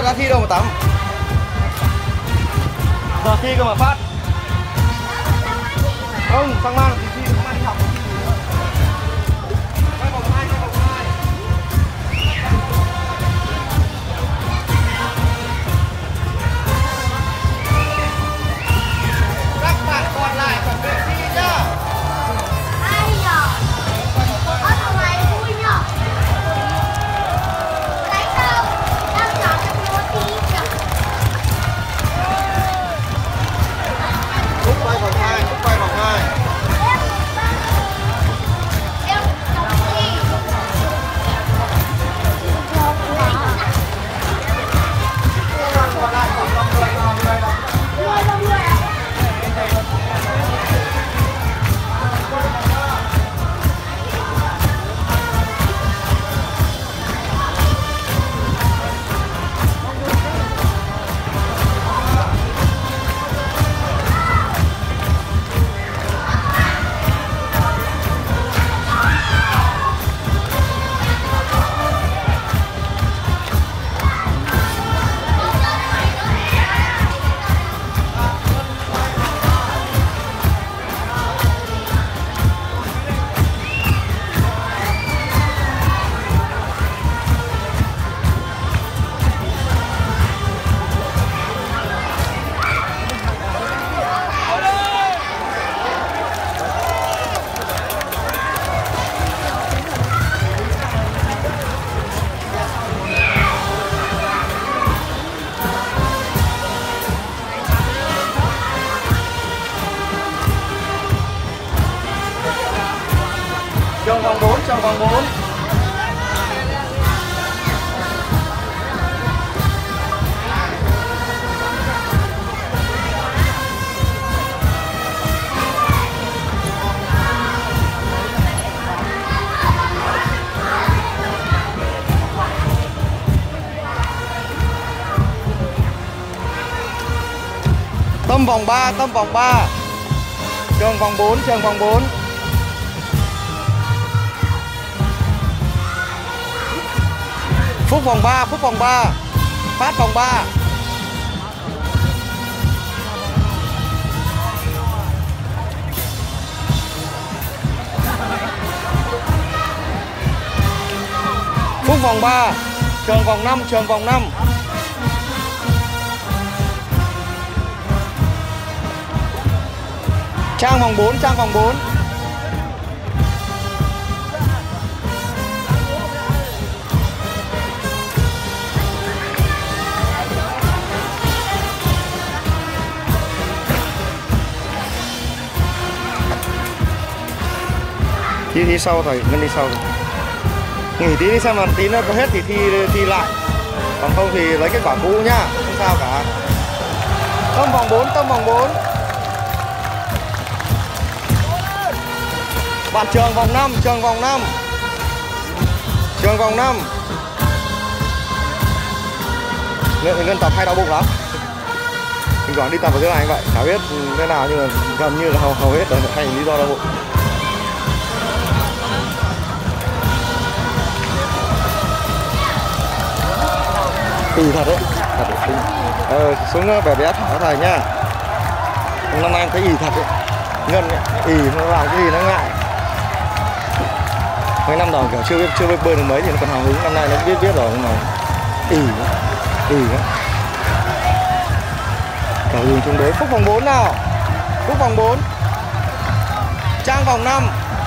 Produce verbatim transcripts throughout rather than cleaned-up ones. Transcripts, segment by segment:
đã thi đâu mà tắm. Giờ thi cơ mà Phát. Không, sang mang thì thi sang mang đi học. Quay vòng hai, quay vòng hai. Các bạn còn lại chuẩn bị thi nhá. Ai nhở? Có thằng này vui nhở? Lấy đâu? Đang chọn trong lúa tí nhở? Phúc quay vòng hai, Phúc quay vòng hai. Em trong thi. Còn lại khoảng vòng người vào người vào. Người là người à? Trường vòng bốn, trường vòng bốn. Tâm vòng ba, tâm vòng ba. Trường vòng bốn, trường vòng bốn. Phúc vòng ba, Phúc vòng ba. Phát vòng ba. Phúc vòng ba. Trường vòng năm, trường vòng năm. Trang vòng bốn, Trang vòng bốn. Thi thi sau thầy, Ngân đi sau rồi. Nghỉ tí đi xem mà tí nữa có hết thì thi thi lại. Còn không thì lấy kết quả cũ nhá, không sao cả. Tâm vòng bốn, tâm vòng bốn. Bạn trường vòng năm, trường vòng năm. Trường vòng năm. Ngân, Ngân tập hay đau bụng lắm. Mình còn đi tập ở dưới này anh vậy, chả biết thế nào nhưng mà gần như là hầu, hầu hết là hay lý do đau bụng. Ỉ thật đấy, thật đấy. Ờ, xuống bé bé thở thầy nha. Năm nay em thấy ỉ thật đấy. Ngân ấy, ỉ nó làm cái gì nó ngại. Mấy năm đầu kiểu chưa biết chưa biết bơi được mấy thì nó còn hào hứng, năm nay nó biết biết rồi nhưng mà ỉ ỉ đó. Cả đường chung đối. Phúc vòng bốn nào. Phúc vòng bốn. Trang vòng năm.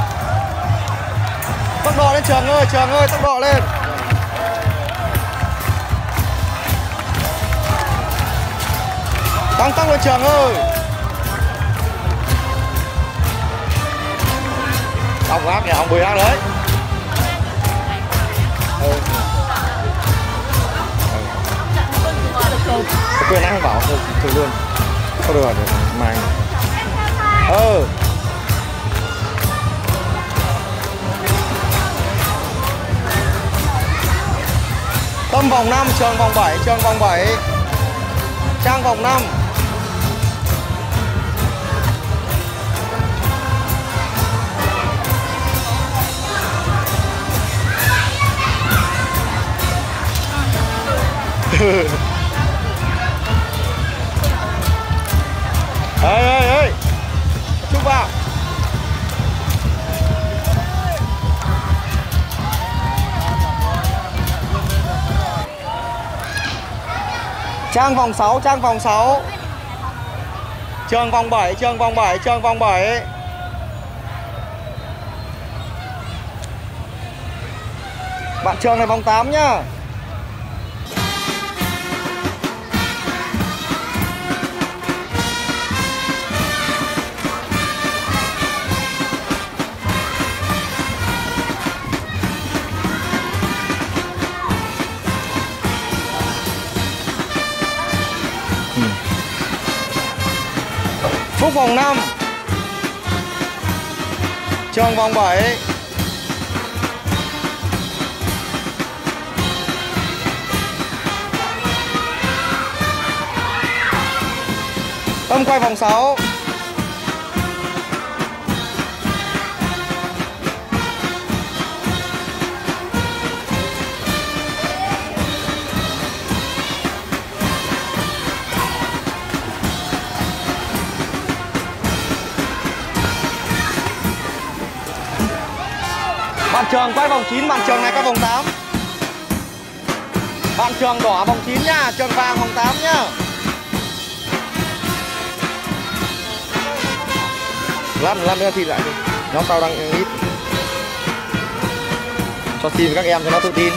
Tốc độ lên Trường ơi, Trường ơi, tốc độ lên. Tăng tăng lên Trường ơi. Ông ác kìa, ông bùi ác đấy. Ừ. Ừ. Quên anh bảo thôi, thôi luôn. Không được rồi, màng. Ừ. Tâm vòng năm, Trường vòng bảy, Trường vòng bảy. Trang vòng năm. Ê ê ê, chúc vào. Trang vòng sáu, Trang vòng sáu. Trường vòng bảy, Trường vòng bảy, Trường vòng bảy. Bạn Trường này vòng tám nhá. Phúc vòng năm, Trường vòng bảy. Tâm quay vòng sáu. Bạn Trường quay vòng chín, bạn Trường này quay vòng tám. Bạn Trường đỏ vòng chín nhá, Trường vàng vòng tám nhá. Lăn lăn nữa thì lại đi. Nó sau đang ít. Cho xin các em cho nó tự tin.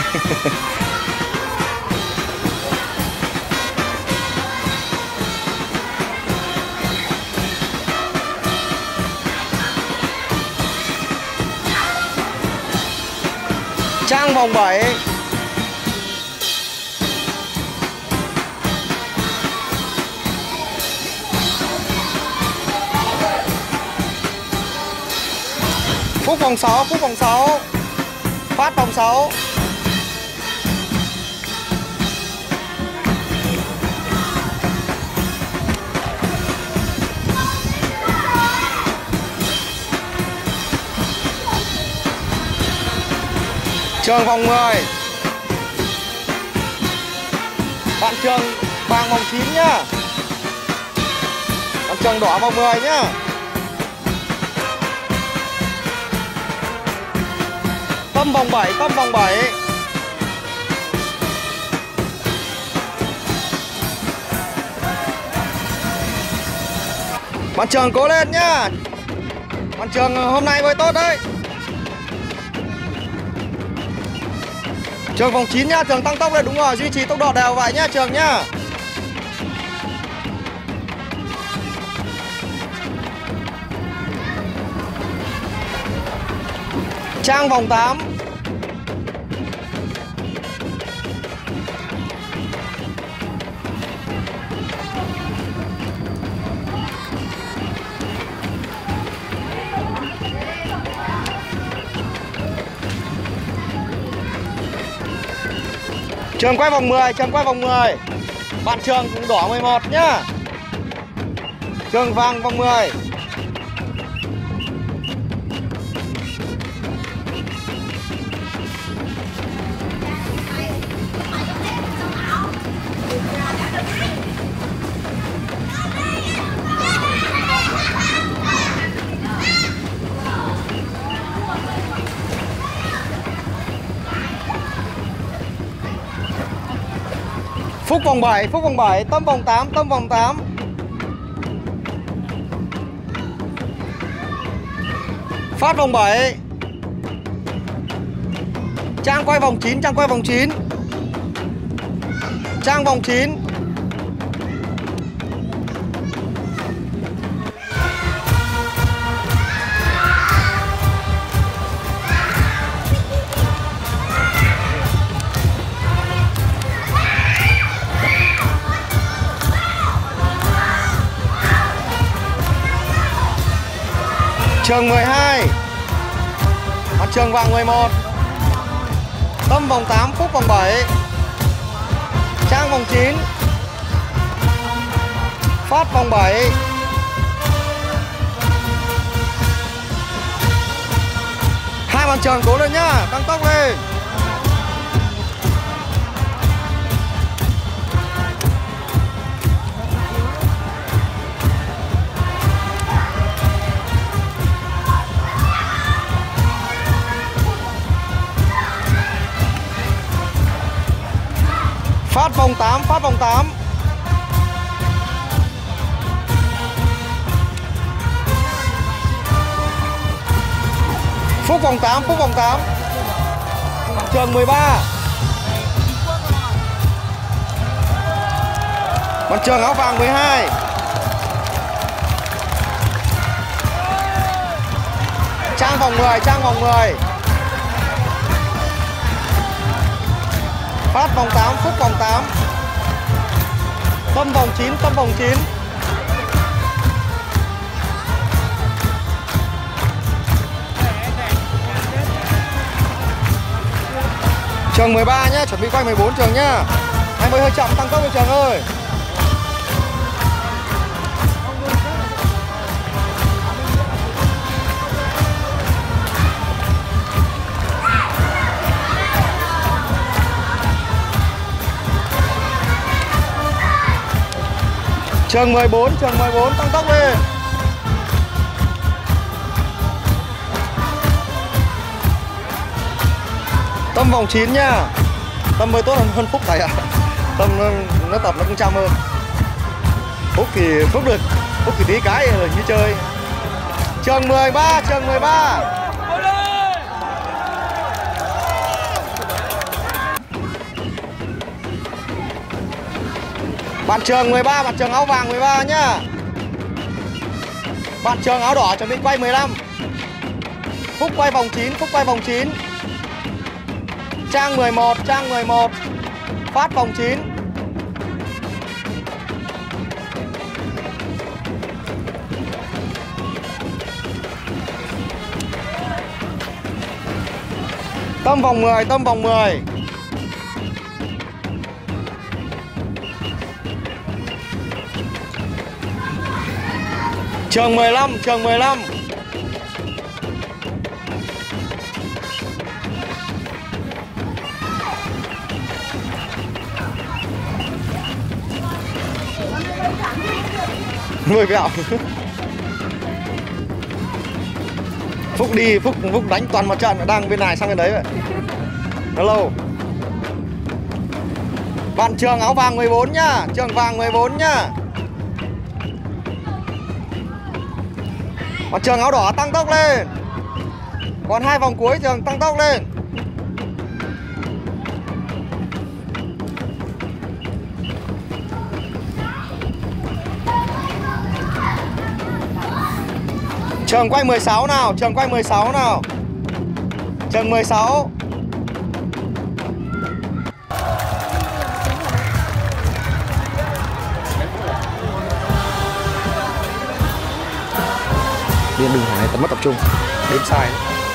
Trang vòng bảy. Phúc vòng sáu, Phúc vòng sáu. Phát vòng sáu. Trường vòng mười. Bạn Trường vàng vòng chín nhá. Bạn Trường đỏ vòng mười nhá. Tâm vòng bảy, Tâm vòng bảy. Bạn Trường cố lên nhá. Bạn Trường hôm nay bơi tốt đấy. Trường vòng chín nhá, Trường tăng tốc lên, đúng rồi, duy trì tốc độ đều vậy nhá Trường nhá. Trang vòng tám. Trường quay vòng mười, Trường quay vòng mười. Bạn Trường cũng đỏ mười một nhá. Trường vàng vòng mười. Phúc vòng bảy, Phúc vòng bảy, Tâm vòng tám, Tâm vòng tám. Phát vòng bảy. Trang quay vòng chín, Trang quay vòng chín. Trang vòng chín. Trường mười hai. Bạn Trường vàng mười một. Tâm vòng tám, Phúc vòng bảy. Trang vòng chín. Phát vòng bảy. Hai bạn Trường cố lên nhá, tăng tốc lên. vòng tám, phát vòng tám. Phúc vòng tám, Phúc vòng tám. Trường mười ba. Bạn Trường áo vàng mười hai. Trang vòng mười, Trang vòng mười. Phát vòng tám, Phúc vòng tám. Tâm vòng chín, Tâm vòng chín. Trường mười ba nhá, chuẩn bị quay mười bốn Trường nhá. Anh mới hơi chậm, tăng tốc cho Trường ơi. Trường mười bốn, Trường mười bốn, tăng tốc lên. Tâm vòng chín nha. Tâm mới tốt hơn, hơn Phúc thầy ạ. Tâm nó, nó tập nó cũng chăm hơn. Phúc thì Phúc được, Phúc thì tí cái là như chơi. Trường mười ba, Trường mười ba. Bạn Trường mười ba, bạn Trường áo vàng mười ba nhá. Bạn Trường áo đỏ chuẩn bị quay mười lăm. Phúc quay vòng chín, Phúc quay vòng chín. Trang mười một, Trang mười một. Phát vòng chín. Tâm vòng mười, Tâm vòng mười. Trường mười lăm, Trường mười lăm. Mười vẹo. Phúc đi, Phúc Phúc đánh toàn mặt trận, đang bên này sang bên đấy vậy. Hello. Bạn Trường áo vàng mười bốn nhá, Trường vàng mười bốn nhá. Bạn Trường áo đỏ tăng tốc lên. Còn hai vòng cuối Trường tăng tốc lên. Trường quay mười sáu nào, Trường quay mười sáu nào. Trường mười sáu. Điên đừng hỏi tầm mất tập trung. Đếm sai.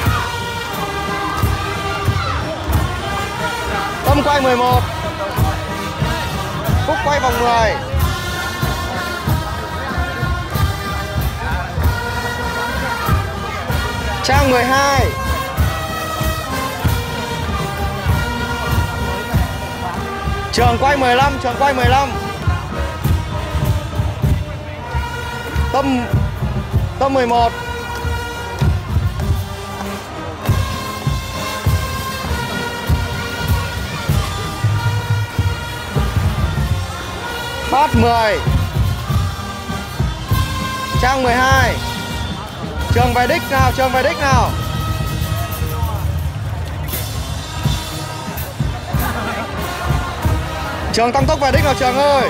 Tâm quay mười một. Phúc quay vòng mười. Trang mười hai. Trường quay mười lăm, Trường quay mười lăm. Tâm Tâm mười một. Phát mười. Trang mười hai. Trường về đích nào, Trường về đích nào. Trường tăng tốc về đích nào Trường ơi.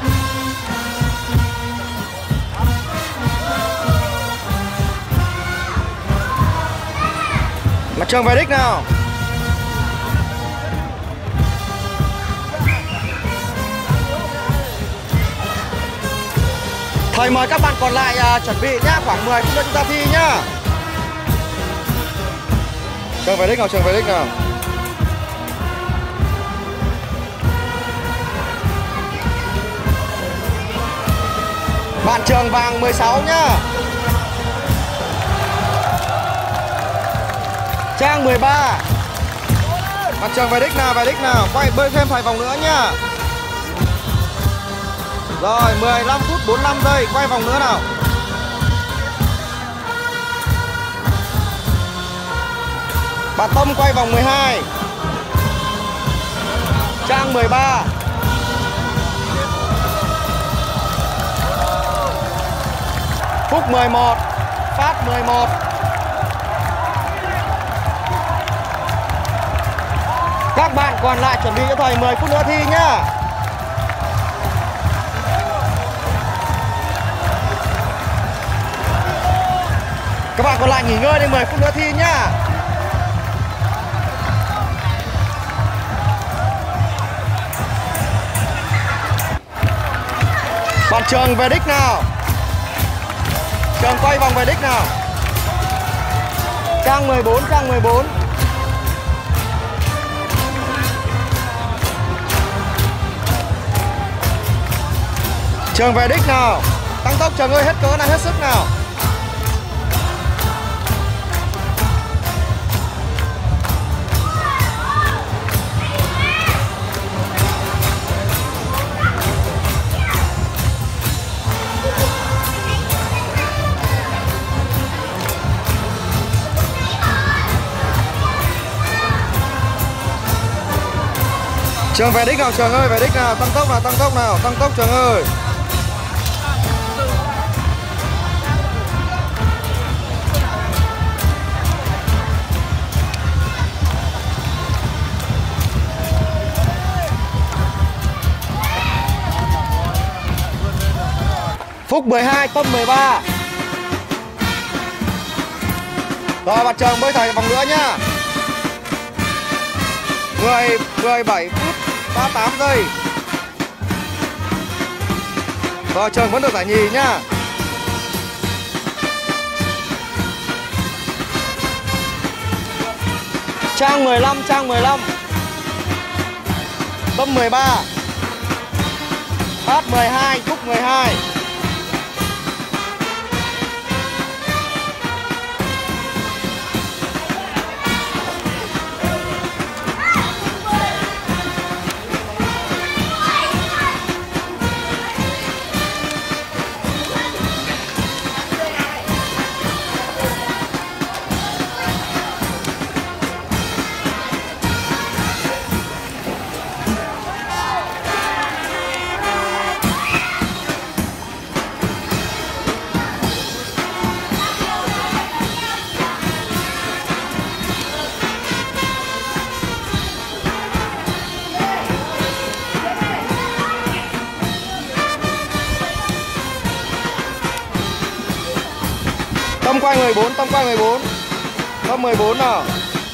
Mặt Trường về đích nào. Thầy mời các bạn còn lại à, chuẩn bị nhá, khoảng mười phút nữa chúng ta thi nhá. Trường về đích nào, Trường về đích nào. Bạn Trường vàng mười sáu nhá. Trang mười ba. Bạn Trường về đích nào, về đích nào. Quay bơi thêm vài vòng nữa nhá. Rồi mười lăm phút bốn mươi lăm giây, quay vòng nữa nào. Bạn Tâm quay vòng mười hai. Trang mười ba. Phúc mười một, Phát mười một. Các bạn còn lại chuẩn bị cho thầy mười phút nữa thi nhá. Các bạn còn lại nghỉ ngơi đi, mười phút nữa thi nhá. Bạn Trường về đích nào. Trường quay vòng về đích nào. Trang mười bốn, trang mười bốn. Trường về đích nào. Tăng tốc Trường ơi, hết cỡ nào, hết sức nào. Trường về đích nào, Trường ơi, về đích nào, tăng tốc nào, tăng tốc nào, tăng tốc Trường ơi. Phúc mười hai, Tâm mười ba. Rồi bạn Trường bơi thầy vòng nữa nhá. mười, mười bảy phút ba mươi tám giây. Rồi Trường vẫn được giải nhì nhá. Trang mười lăm, Trang mười lăm. Tâm mười ba. Phát mười hai, Phúc mười hai. Tâm quay mười bốn, Tâm quay mười bốn. Tâm mười bốn nào.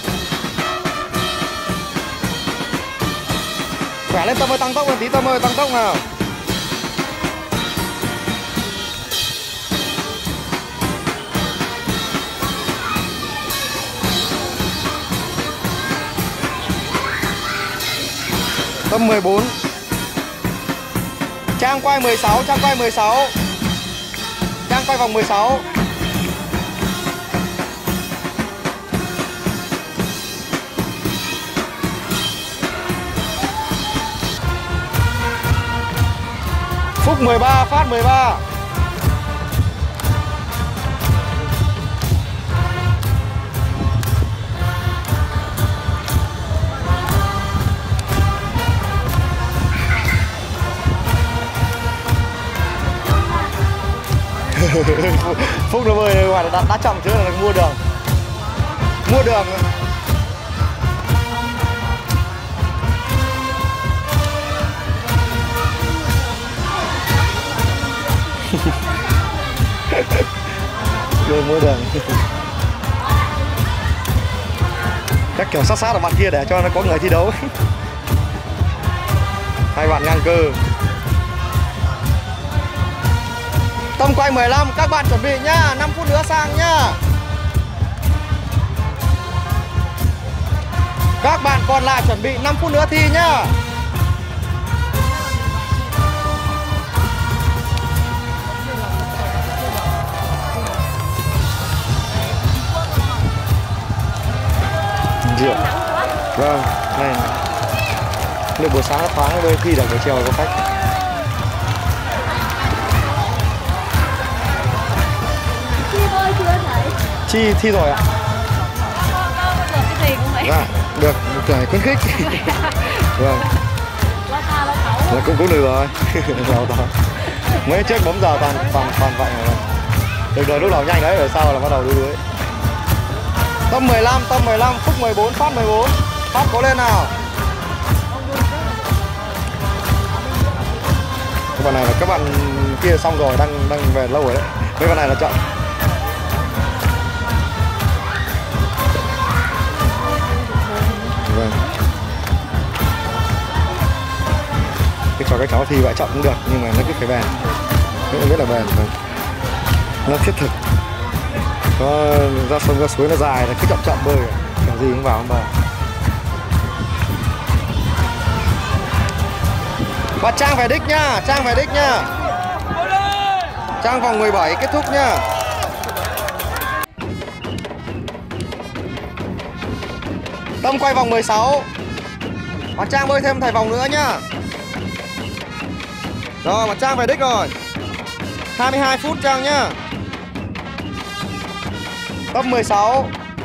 Khỏe lên Tâm ơi, tăng tốc lên tí Tâm ơi, tăng tốc nào. Tâm mười bốn. Trang quay mười sáu, Trang quay mười sáu. Trang quay vòng mười sáu. Phúc mười ba, Phát mười ba. Phúc nó bơi ngoài là đã, đã chậm chứ là mua đường. Mua đường. Rồi mua đường. Các kiểu sát sát ở bạn kia để cho nó có người thi đấu. Hai bạn ngang cơ. Tâm quay mười lăm, các bạn chuẩn bị nhá, năm phút nữa sang nhá. Các bạn còn lại chuẩn bị năm phút nữa thi nhá. Rượu. Vâng, này. Nếu buổi sáng nó thoáng đôi khi là buổi chiều có khách. Chi thi rồi ạ? Được cái gì cũng vậy. Dạ, được một cái khuyến khích. Vâng. Là cũng cũng được rồi. Mấy trước bấm giờ toàn toàn toàn vậy rồi. Được rồi, lúc nào nhanh đấy rồi sau là bắt đầu đuối đuối. Tâm mười lăm, Tâm mười lăm, Phúc mười bốn, Phát mười bốn. Phát cố lên nào. Các bạn này là các bạn kia xong rồi, đang đang về lâu rồi đấy. Mấy bạn này là chậm. Vâng. Cái cho các cháu thi vậy chậm cũng được, nhưng mà nó cứ phải bền. Nó rất là bền. Vâng. Nó thiết thực. Có ra sông ra suối nó dài là cứ chậm chậm bơi, kiểu gì cũng vào không vào. Và Trang về đích nhá, Trang về đích nhá. Trang vòng mười bảy kết thúc nhá. Tâm quay vòng mười sáu. Và Trang bơi thêm thầy vòng nữa nhá. Rồi, mà Trang về đích rồi. hai mươi hai phút Trang nhá. Tâm mười sáu.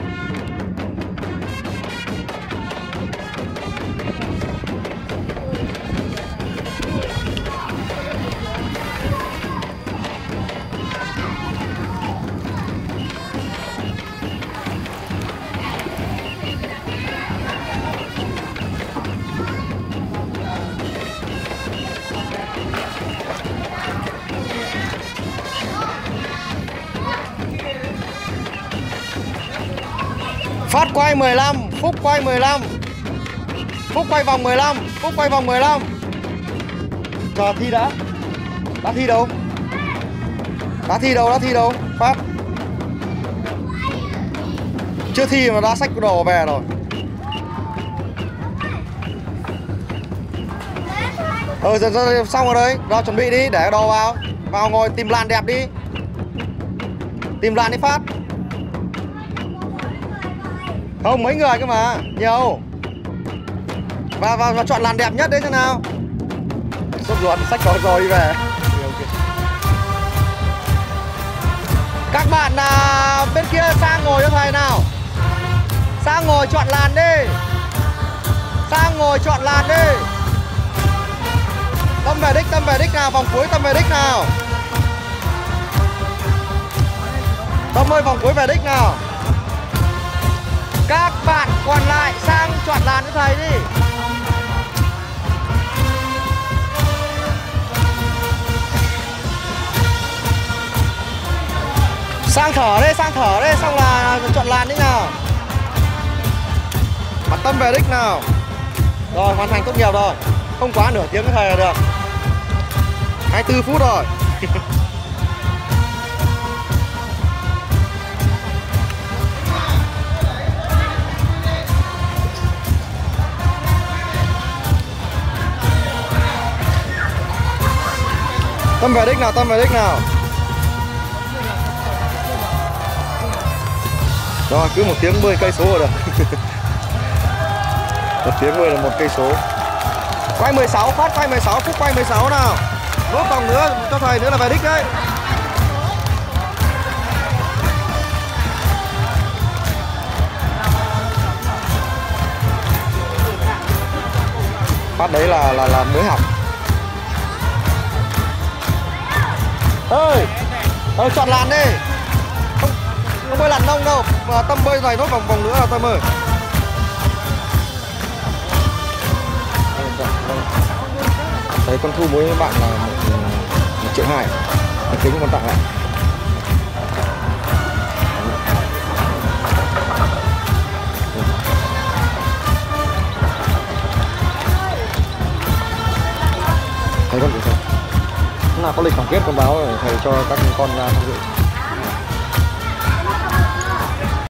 Phát quay mười lăm, Phúc quay mười lăm. Phúc quay vòng mười lăm, Phúc quay vòng mười lăm. Chờ thi đã. Đã thi đâu? Đã thi đâu, đã thi đâu? Phát. Chưa thi mà đã xách đồ về rồi. Ờ, giờ, giờ xong rồi đấy. Rồi chuẩn bị đi, để đồ vào. Vào ngồi tìm làn đẹp đi. Tìm làn đi Phát. Không, mấy người cơ mà, nhiều. Và, và, và chọn làn đẹp nhất đấy thế nào. Sốt ruột, xách có rồi đi về. Các bạn à, bên kia sang ngồi cho thầy nào. Sang ngồi chọn làn đi. Sang ngồi chọn làn đi. Tâm về đích, Tâm về đích nào, vòng cuối Tâm về đích nào. Tâm ơi, vòng cuối về đích nào. Các bạn còn lại sang chọn làn cho thầy đi. Sang thở đây, sang thở đây, xong là chọn làn đi nào. Mặt Tâm về đích nào. Rồi, hoàn thành tốt nghiệp rồi. Không quá nửa tiếng với thầy là được. hai mươi tư phút rồi. Tâm về đích nào, Tâm về đích nào. Rồi, cứ một tiếng bơi cây số rồi được. Một tiếng bơi là một cây số. Quay mười sáu, Phát quay mười sáu, Phúc quay mười sáu nào. Nốt vòng nữa cho thầy nữa là về đích đấy. Phát đấy là là là mới học. Ơi, ờ, chọn làn đi. Không, không bơi làn nông đâu. Mà Tâm bơi này nốt vòng vòng nữa là Tâm ơi. Đấy, con thu mỗi bạn là một, một triệu hai. Một kính con tặng lại. Thầy con gì thầy? Lúc nào có lịch tổng kết con báo thầy cho các con ra tham dự.